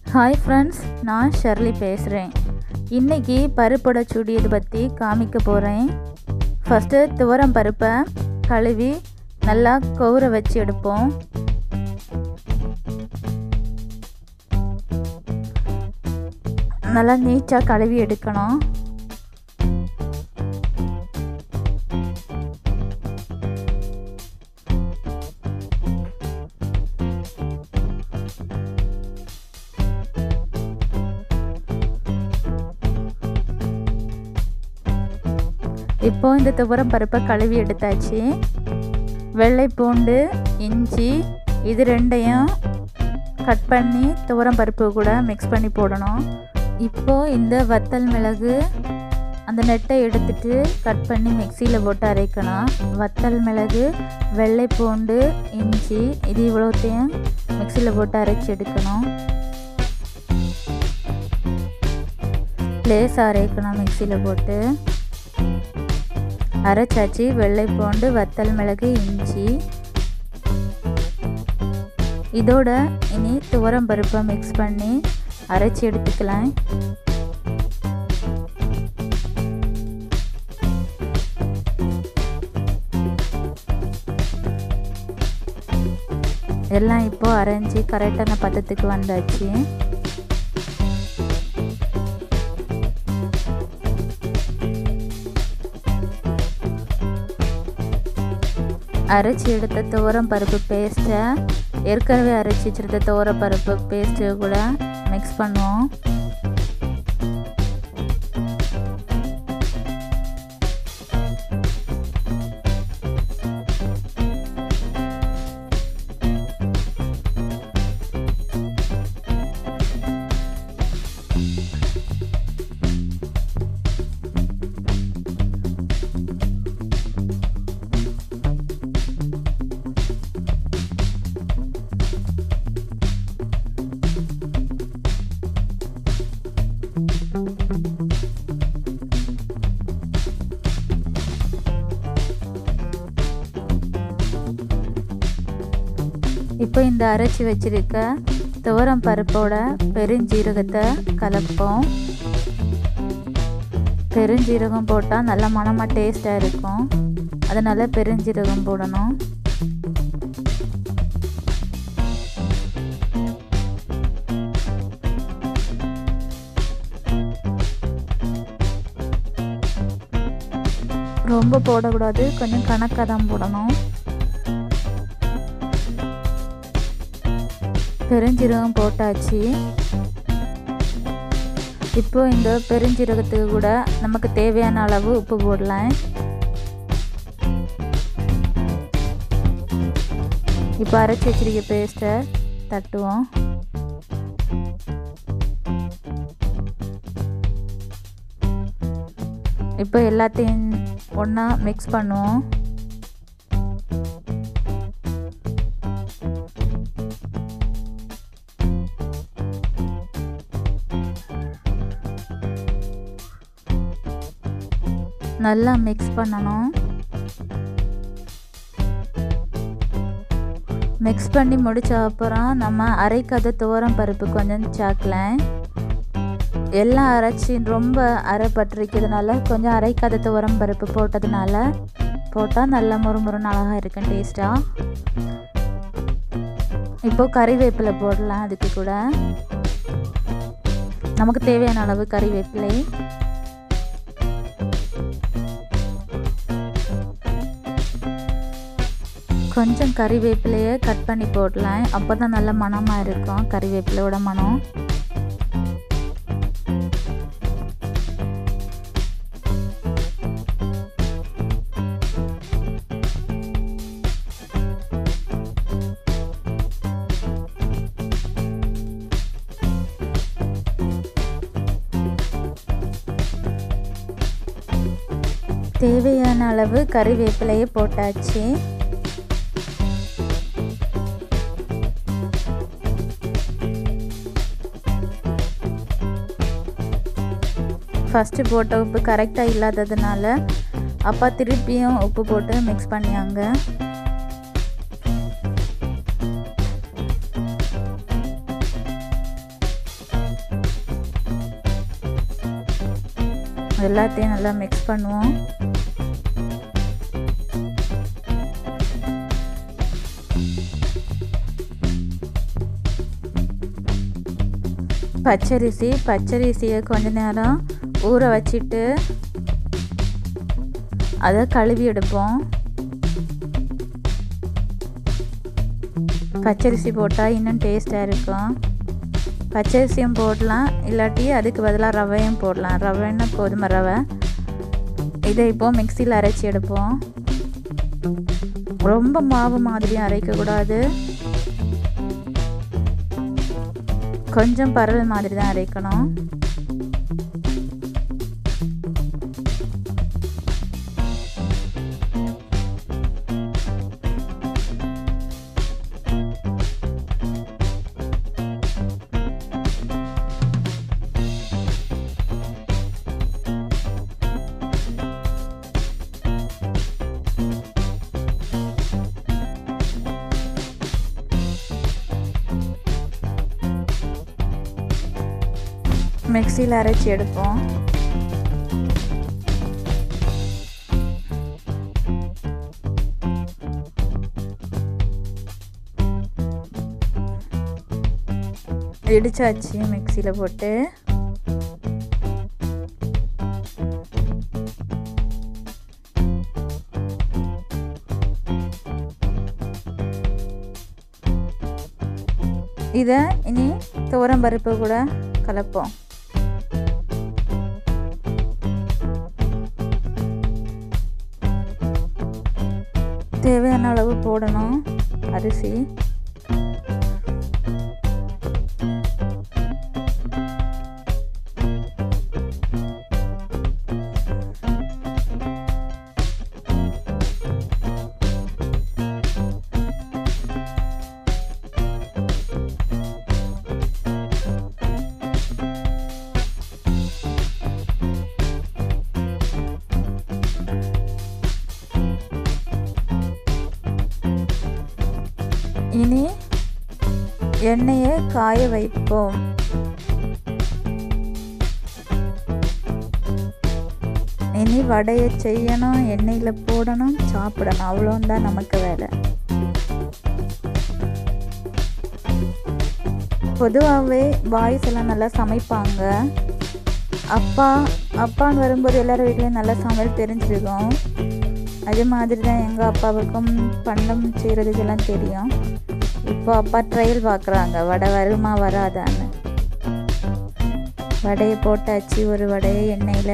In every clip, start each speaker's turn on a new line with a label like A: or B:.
A: Hi friends, நான் Shirley பேசுகிறேன். இன்றைக்கி பருப்போட சுடியது பற்றி காமிக்க போகிறேன். ஃபஸ்ட்டு துவரம் பருப்பை கழுவி நல்லா கவுற வச்சு எடுப்போம். நல்லா நீட்டாக கழுவி எடுக்கணும். இப்போ இந்த துவரம் பருப்பை கழுவி எடுத்தாச்சு. வெள்ளை பூண்டு, இஞ்சி இது ரெண்டையும் கட் பண்ணி துவரம் பருப்பு கூட மிக்ஸ் பண்ணி போடணும். இப்போது இந்த வத்தல் மிளகு அந்த நெட்டை எடுத்துட்டு கட் பண்ணி மிக்சியில் போட்டு அரைக்கணும். வத்தல் மிளகு, வெள்ளை பூண்டு, இஞ்சி இது இவ்வளோத்தையும் மிக்சியில் போட்டு அரைச்சி எடுக்கணும். லேசாக அரைக்கணும். மிக்சியில் போட்டு அரைச்சாச்சு. வெள்ளை பூண்டு, வத்தல் மிளகு, இஞ்சி இதோட இனி துவரம் பருப்பை மிக்ஸ் பண்ணி அரைச்சி எடுத்துக்கலாம். எல்லாம் இப்போ அரைஞ்சி கரெக்டான பதத்துக்கு வந்தாச்சு. அரைச்சி எடுத்த துவரம் பருப்பு பேஸ்ட்டை ஏற்கனவே அரைச்சி வச்சுருந்த துவரம் பருப்பு பேஸ்ட்டு கூட மிக்ஸ் பண்ணுவோம். இப்போ இந்த அரைச்சி வச்சிருக்க துவரம் பருப்போட பெருஞ்சீரகத்தை கலப்போம். பெருஞ்சீரகம் போட்டால் நல்ல மணமாக டேஸ்ட்டாக இருக்கும். அதனால் பெருஞ்சீரகம் போடணும். ரொம்ப போடக்கூடாது, கொஞ்சம் கணக்காக தான் போடணும். பெருஞ்சீரகம் போட்டாச்சு. இப்போ இந்த பெருஞ்சீரகத்துக்கு கூட நமக்கு தேவையான அளவு உப்பு போடலாம். இப்போ அரைச்சி வச்சிருக்க பேஸ்ட்டை தட்டுவோம். இப்போ எல்லாத்தையும் ஒன்றா மிக்ஸ் பண்ணுவோம். நல்லா மிக்ஸ் பண்ணணும். மிக்ஸ் பண்ணி முடித்த அப்புறம் நம்ம அரைக்காத துவரம் பருப்பு கொஞ்சம் சேர்க்கலாம். எல்லாம் அரைச்சி ரொம்ப அரைப்பட்டிருக்கிறதுனால கொஞ்சம் அரைக்காத துவரம் பருப்பு போட்டால் நல்லா முறுமுறுன்னு அழகாக இருக்கும் டேஸ்ட்டாக. இப்போது கறிவேப்பிலை போடலாம். அதுக்கு கூட நமக்கு தேவையான அளவு கறிவேப்பிலை. கொஞ்சம் கறிவேப்பிலையை கட் பண்ணி போடலாம். அப்போ தான் நல்ல மணமாக இருக்கும் கறிவேப்பிலையோட மணம். தேவையான அளவு கறிவேப்பிலையை போட்டாச்சு. ஃபஸ்ட்டு போட்ட உப்பு கரெக்டாக இல்லாததுனால அப்பா திருப்பியும் உப்பு போட்டு மிக்ஸ் பண்ணியாங்க. எல்லாத்தையும் நல்லா மிக்ஸ் பண்ணுவோம். பச்சரிசியை கொஞ்ச நேரம் ஊற வச்சுட்டு அதை கழுவி எடுப்போம். பச்சரிசி போட்டால் இன்னும் டேஸ்ட்டாக இருக்கும். பச்சரிசியும் போடலாம், இல்லாட்டி அதுக்கு பதிலாக ரவையும் போடலாம். ரவைன்னா கோதுமை ரவை. இதை இப்போது மிக்சியில் அரைச்சி எடுப்போம். ரொம்ப மாவு மாதிரியும் அரைக்கக்கூடாது, கொஞ்சம் பரல் மாதிரி தான் அரைக்கணும். மிக்சியில் அரைச்சி எடுப்போம். இடிச்சாச்சு மிக்சியில் போட்டு. இதை இனி துவரம் பருப்பு கூட கலப்போம். தேவையான அளவு போடணும் அரிசி. இனி எண்ணெயை காய வைப்போம். இனி வடையை செய்யணும், எண்ணெயில் போடணும், சாப்பிடணும். அவ்வளோதான் நமக்கு வேலை. பொதுவாகவே பாய்ஸ் எல்லாம் நல்லா சமைப்பாங்க. அப்பான்னு வரும்போது எல்லார் வீட்லேயும் நல்லா சமையல் தெரிஞ்சிருக்கும். அதே மாதிரி தான் எங்கள் அப்பாவுக்கும் பண்டம் செய்கிறதுக்கெல்லாம் தெரியும். இப்போ அப்பா ட்ரையல் பார்க்குறாங்க, வடை வருமா வராதான்னு. வடையை போட்டாச்சு. ஒரு வடையை எண்ணெயில்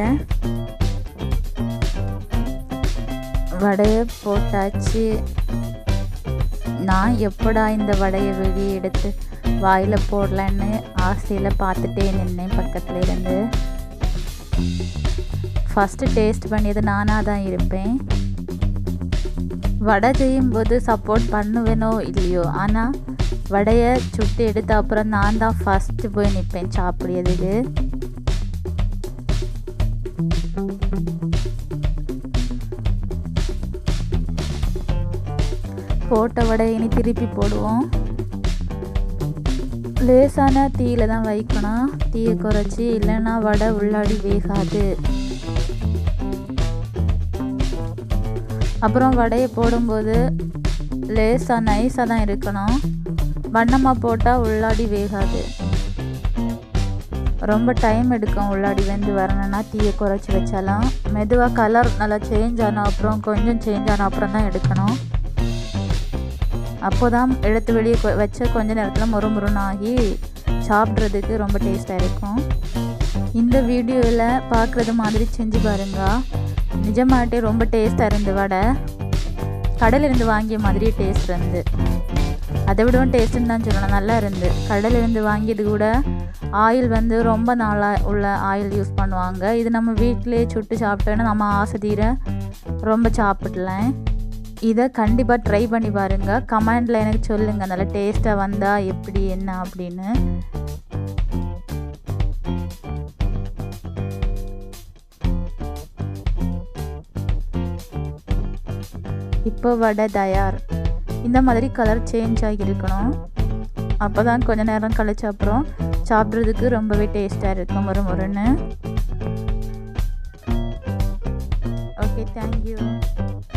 A: வடையை போட்டாச்சு. நான் எப்படா இந்த வடையை வெளியே எடுத்து வாயில் போடலான்னு ஆசையில் பார்த்துட்டே நின்னேன் பக்கத்தில் இருந்து. ஃபஸ்ட்டு டேஸ்ட் பண்ணியது நானாக தான் இருப்பேன். வடை செய்யும்போது சப்போர்ட் பண்ணுவேனோ இல்லையோ, ஆனால் வடையை சுட்டு எடுத்த அப்புறம் நான் தான் ஃபஸ்ட்டு போய் நிற்பேன் சாப்பிடுறதுக்கு. போட்ட வடை இனி திருப்பி போடுவோம். லேசான தீயில தான் வைக்கணும், தீயை குறைச்சி, இல்லைன்னா வடை உள்ளாடி வேகாது. அப்புறம் வடையை போடும்போது லேசாக நைஸாக தான் இருக்கணும். வண்ணமாக போட்டால் உள்ளாடி வேகாது. ரொம்ப டைம் எடுக்கும் உள்ளாடி வெந்து வரணும்னா. தீயை குறைச்சி வச்சாலும் மெதுவாக கலர் நல்லா சேஞ்ச் ஆன அப்புறம், கொஞ்சம் சேஞ்ச் ஆன அப்புறம் தான் எடுக்கணும். அப்போ தான் எடுத்து வெளியே வச்ச கொஞ்ச நேரத்தில் முறுமுறுன்னு ஆகி சாப்பிட்றதுக்கு ரொம்ப டேஸ்ட்டாக இருக்கும். இந்த வீடியோவில் பார்க்குறது மாதிரி செஞ்சு பாருங்க. நிஜமாட்டே ரொம்ப டேஸ்ட்டாக இருந்து வடை. கடையிலேருந்து வாங்கிய மாதிரியே டேஸ்ட் இருந்து, அதை விடவும் டேஸ்ட்டுன்னு தான் சொல்லணும், நல்லா இருந்து. கடையிலேருந்து வாங்கியது கூட ஆயில் வந்து ரொம்ப நாளாக உள்ள ஆயில் யூஸ் பண்ணுவாங்க. இது நம்ம வீட்டிலே சுட்டு சாப்பிட்டோன்னா நம்ம ஆசை தீர ரொம்ப சாப்பிடலாம். இதை கண்டிப்பாக ட்ரை பண்ணி பாருங்கள். கமெண்டில் எனக்கு சொல்லுங்கள் நல்லா டேஸ்ட்டாக வந்தால் எப்படி என்ன அப்படின்னு. இப்போ வடை தயார். இந்த மாதிரி கலர் சேஞ்ச் ஆகியிருக்கணும். அப்போ தான் கொஞ்சம் நேரம் கழிச்ச அப்புறம் சாப்பிட்றதுக்கு ரொம்பவே டேஸ்ட்டாக இருக்கும், முறுமுறுன்னு. Okay, thank you.